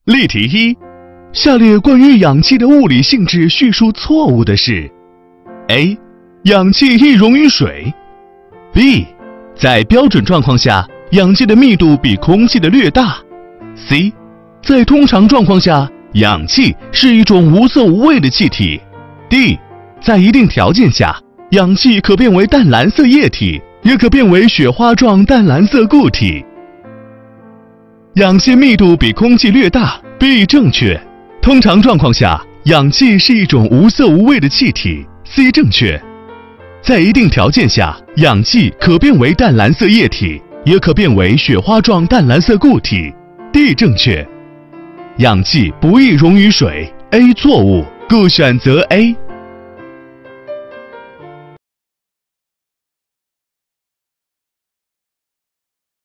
例题一：下列关于氧气的物理性质叙述错误的是 ：A. 氧气易溶于水 ；B. 在标准状况下，氧气的密度比空气的略大 ；C. 在通常状况下，氧气是一种无色无味的气体 ；D. 在一定条件下，氧气可变为淡蓝色液体，也可变为雪花状淡蓝色固体。氧气密度比空气略大 ，B 正确。通常状况下，氧气是一种无色无味的气体 ，C 正确。在一定条件下，氧气可变为淡蓝色液体，也可变为雪花状淡蓝色固体 ，D 正确。氧气不易溶于水 ，A 错误，故选择 A。